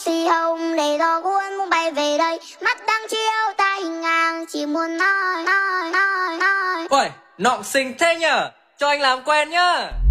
xì hồng để gió cuốn muốn bay về đây, mắt đang chiếu ta hình ngang chỉ muốn nói. Uầy, nọng xinh thế nhở, cho anh làm quen nhá.